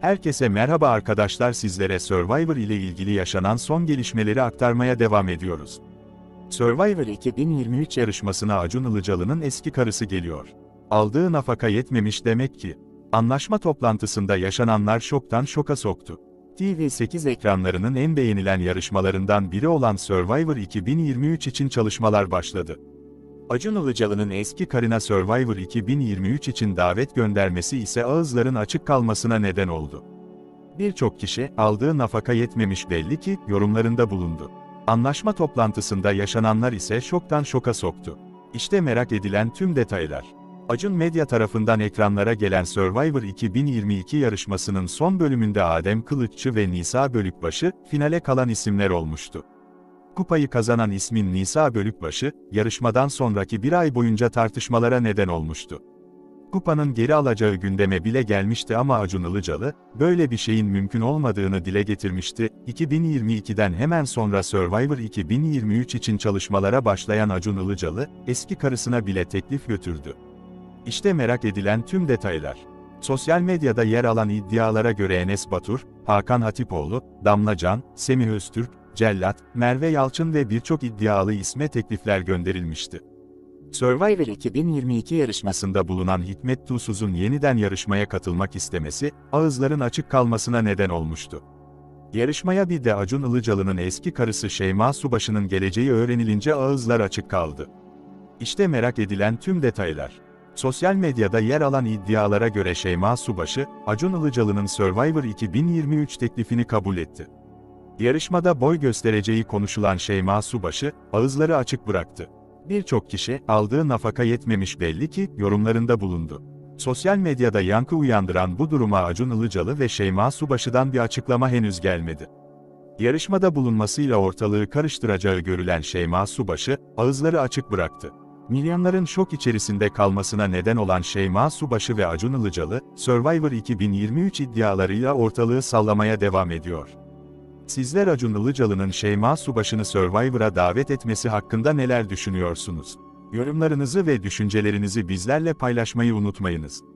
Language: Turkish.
Herkese merhaba arkadaşlar, sizlere Survivor ile ilgili yaşanan son gelişmeleri aktarmaya devam ediyoruz. Survivor 2023 yarışmasına Acun Ilıcalı'nın eski karısı geliyor. Aldığı nafaka yetmemiş demek ki. Anlaşma toplantısında yaşananlar şoktan şoka soktu. TV8 ekranlarının en beğenilen yarışmalarından biri olan Survivor 2023 için çalışmalar başladı. Acun Ilıcalı'nın eski karına Survivor 2023 için davet göndermesi ise ağızların açık kalmasına neden oldu. Birçok kişi, aldığı nafaka yetmemiş belli ki, yorumlarında bulundu. Anlaşma toplantısında yaşananlar ise şoktan şoka soktu. İşte merak edilen tüm detaylar. Acun Medya tarafından ekranlara gelen Survivor 2022 yarışmasının son bölümünde Adem Kılıççı ve Nisa Bölükbaşı, finale kalan isimler olmuştu. Kupayı kazanan ismin Nisa Bölükbaşı, yarışmadan sonraki bir ay boyunca tartışmalara neden olmuştu. Kupanın geri alacağı gündeme bile gelmişti ama Acun Ilıcalı, böyle bir şeyin mümkün olmadığını dile getirmişti. 2022'den hemen sonra Survivor 2023 için çalışmalara başlayan Acun Ilıcalı, eski karısına bile teklif götürdü. İşte merak edilen tüm detaylar. Sosyal medyada yer alan iddialara göre Enes Batur, Hakan Hatipoğlu, Damla Can, Semih Öztürk, Cellat, Merve Yalçın ve birçok iddialı isme teklifler gönderilmişti. Survivor 2022 yarışmasında bulunan Hikmet Tuğsuz'un yeniden yarışmaya katılmak istemesi, ağızların açık kalmasına neden olmuştu. Yarışmaya bir de Acun Ilıcalı'nın eski karısı Şeyma Subaşı'nın geleceği öğrenilince ağızlar açık kaldı. İşte merak edilen tüm detaylar. Sosyal medyada yer alan iddialara göre Şeyma Subaşı, Acun Ilıcalı'nın Survivor 2023 teklifini kabul etti. Yarışmada boy göstereceği konuşulan Şeyma Subaşı, ağızları açık bıraktı. Birçok kişi, aldığı nafaka yetmemiş belli ki, yorumlarında bulundu. Sosyal medyada yankı uyandıran bu duruma Acun Ilıcalı ve Şeyma Subaşı'dan bir açıklama henüz gelmedi. Yarışmada bulunmasıyla ortalığı karıştıracağı görülen Şeyma Subaşı, ağızları açık bıraktı. Milyonların şok içerisinde kalmasına neden olan Şeyma Subaşı ve Acun Ilıcalı, Survivor 2023 iddialarıyla ortalığı sallamaya devam ediyor. Sizler Acun Ilıcalı'nın Şeyma Subaşı'nı Survivor'a davet etmesi hakkında neler düşünüyorsunuz? Yorumlarınızı ve düşüncelerinizi bizlerle paylaşmayı unutmayınız.